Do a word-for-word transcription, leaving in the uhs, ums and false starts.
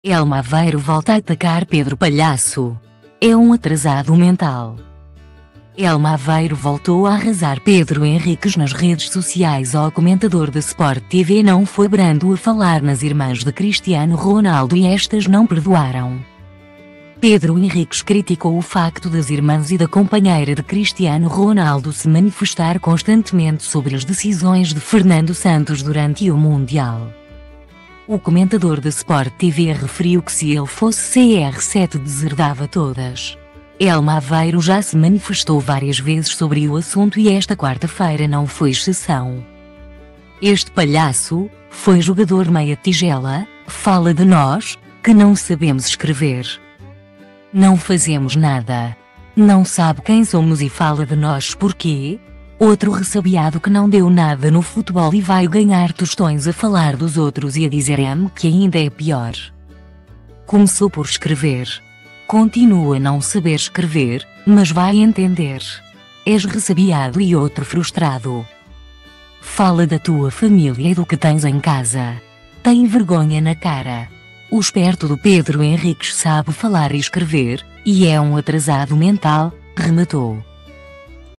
Elma Aveiro volta a atacar Pedro Palhaço. É um atrasado mental. Elma Aveiro voltou a arrasar Pedro Henriques nas redes sociais. O comentador da Sport T V não foi brando a falar nas irmãs de Cristiano Ronaldo e estas não perdoaram. Pedro Henriques criticou o facto das irmãs e da companheira de Cristiano Ronaldo se manifestar constantemente sobre as decisões de Fernando Santos durante o Mundial. O comentador da Sport T V referiu que se ele fosse C R sete deserdava todas. Elma Aveiro já se manifestou várias vezes sobre o assunto e esta quarta-feira não foi exceção. Este palhaço, foi jogador meia tigela, fala de nós, que não sabemos escrever. Não fazemos nada. Não sabe quem somos e fala de nós porquê? Outro ressabiado que não deu nada no futebol e vai ganhar tostões a falar dos outros e a dizer-me que ainda é pior. Começou por escrever. Continua a não saber escrever, mas vai entender. És ressabiado e outro frustrado. Fala da tua família e do que tens em casa. Tem vergonha na cara. O esperto do Pedro Henriques sabe falar e escrever, e é um atrasado mental, rematou.